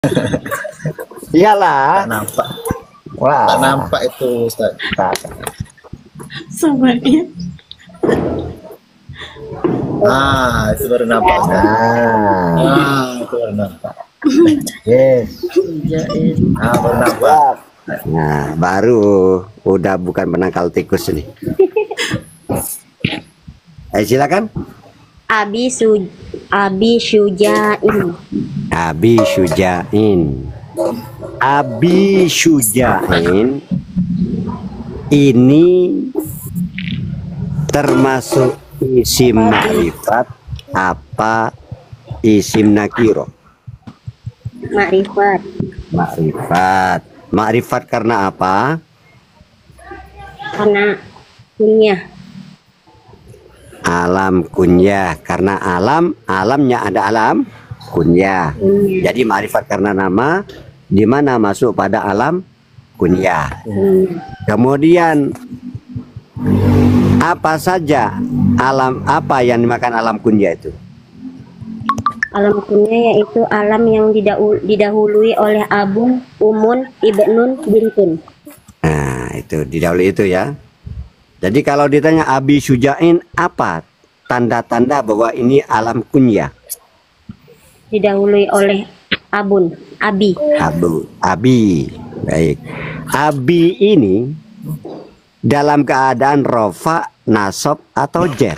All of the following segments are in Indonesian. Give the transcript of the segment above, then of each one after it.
Iyalah. Tak nampak. Wah. Tak nampak itu Ustaz. Sobatnya. Itu baru nampak Ustaz. Itu baru nampak. Yes. Baru nampak. Nah, baru udah bukan penangkal tikus nih. Silakan. Abi Syujain. Abi Syujain. Abi Syujain ini termasuk isim ma'rifat apa isim nakiro? Ma'rifat. Ma'rifat. Ma'rifat karena apa? Karena kunyah. Alam kunyah, karena alamnya ada alam kunyah. Jadi ma'rifat karena nama, di mana masuk pada alam kunyah. Kemudian apa saja alam, apa yang dimakan alam kunyah itu? Alam kunyah yaitu alam yang didahului oleh abun, umun, ibnun, bintun. Nah, itu didahului itu ya. Jadi kalau ditanya Abi Syujain, apa tanda-tanda bahwa ini alam kunyah? Didahului oleh abun, abi. Abi. Baik. Abi ini dalam keadaan rofa, nasab atau jer?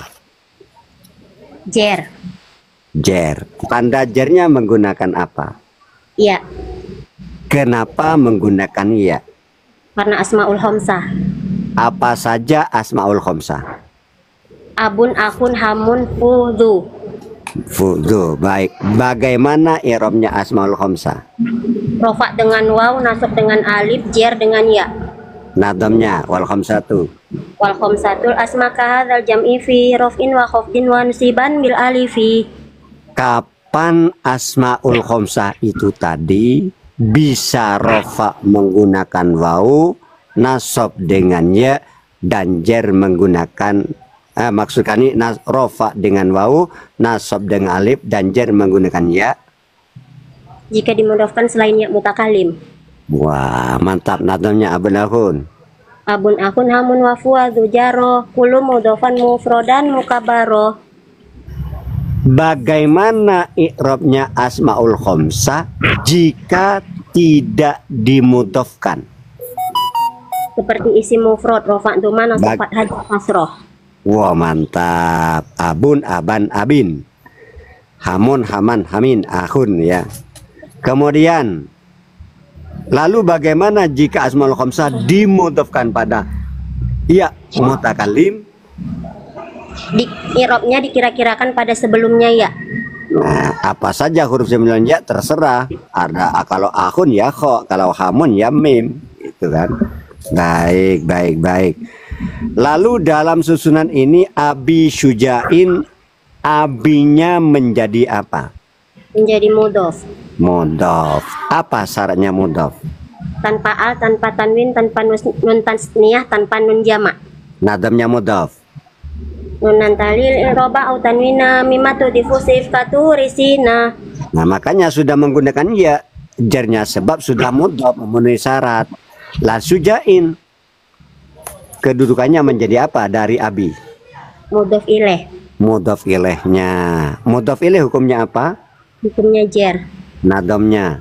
Jer. Jer. Tanda jernya menggunakan apa? Iya. Kenapa menggunakan ya? Karena asmaul khamsah. Apa saja asmaul khamsah? Abun, akun, hamun, fudhu. Fudhu. Baik. Bagaimana i'rabnya asmaul khamsah? Rofa dengan waw, nasab dengan alif, jer dengan ya. Nadamnya wal khamsatu. Wal khamsatul asma kahadzal jam'i fi raf'in wa khafdin wa nasiban bil alifi. Kapan asmaul khamsah itu tadi bisa rofa menggunakan waw, nasab dengan ya, dan jer menggunakan maksudkan ini rofa dengan waw, nasab dengan alif, dan jer menggunakan ya? Jika dimudofkan selain ya mutakalim. Wah, mantap. Nadamnya abun akun. Abun akun, hamun, wafuwa, zujaro, kulu mudofan, mufrodan, mukabaro. Bagaimana i'rabnya asmaul khamsah jika tidak dimudofkan? Seperti isim mufrad, rofa duma, nasab fathah, kasroh. Wah, mantap. Abun, aban, abin. Hamun, haman, hamin, akhun ya. Kemudian lalu bagaimana jika asmaul khamsah dimudofkan pada ya mutakallim? I'rabnya dikira-kirakan pada sebelumnya ya. Nah, apa saja huruf sembilan ya terserah. Ada kalau akhun ya kho, kalau hamun ya mim, itu kan. Baik. Lalu dalam susunan ini Abi Syujain, abinya menjadi apa? Menjadi mudof. Mudof. Apa syaratnya mudof? Tanpa al, tanpa tanwin, tanpa nun tasniyah, tanpa nun jama'. Nadamnya mudof. Nunan talil roba au tanwina mimatu difusif katu risina. Nah, makanya sudah menggunakan ya jarnya sebab sudah mudof, memenuhi syarat. La Syujain kedudukannya menjadi apa dari abi? Mudof ilaih. Mudof ilaihnya. Mudof ilaih hukumnya apa? Hukumnya jer. Nadamnya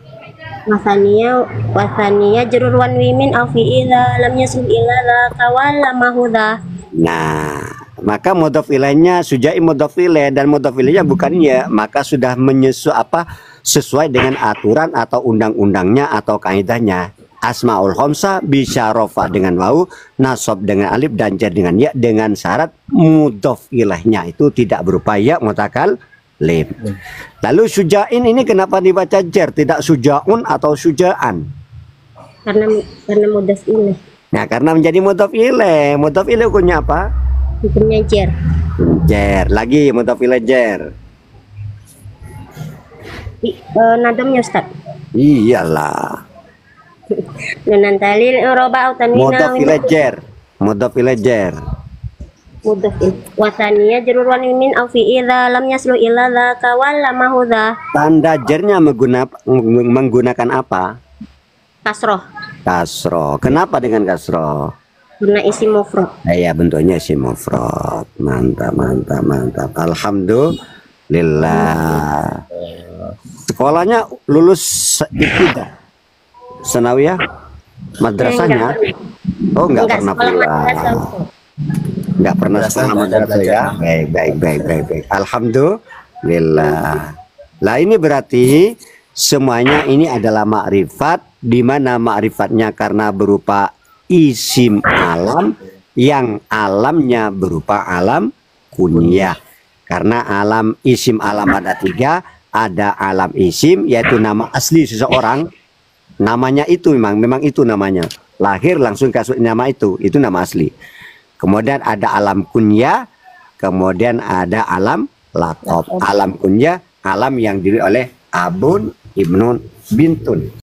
wasaniya jurur wan wimin au fi'ila lam yasul ila la kawal mahudha. Nah, maka mudhof ilaihnya Syujain mudhof ilaih dan mudhof ilaihnya bukan ya, maka sudah sesuai dengan aturan atau undang-undangnya atau kaidahnya. Asmaul khamsah bisa rofa dengan waw, nasab dengan alif, dan jar dengan ya, dengan syarat mudhof ilaihnya itu tidak berupa ya mutakal lim. Lalu Syujain ini kenapa dibaca jar, tidak Syujaun atau Syujaan? Karena mudhof ilaih. Nah, karena menjadi mudhof ilaih. Mudhof ilaih hukumnya apa? Hukumnya jer. Jer. Lagi mudhof ilaih jer. Nadamnya Ustaz. Iyalah. Nunan talil roba au tanwina Mudhof ilaih jer. Mudhof ilaih jer. mudhof wasania jarur wa min au fi idza lam yaslu illa dzaka wal mahudha Tanda jernya menggunakan apa? kasroh Kasroh. Kenapa dengan kasroh? karena isim mufrad. Ya bentuknya isim mufrad. Mantap, mantap, mantap. Alhamdulillah. Sekolahnya lulus ibtidah, sanawiyah, madrasahnya. Oh, enggak pernah sekolah pulang. madrasah. Enggak pernah sekolah madrasah ya. Baik. Alhamdulillah. Lah ini berarti semuanya ini adalah makrifat, di mana makrifatnya karena berupa isim alam yang alamnya berupa alam kunyah. Karena alam isim alam ada 3, ada alam isim yaitu nama asli seseorang, namanya itu memang itu namanya, lahir langsung kasih nama itu nama asli. Kemudian ada alam kunyah, kemudian ada alam laqab. Alam kunyah alam yang diri oleh abun, ibnun, bintun.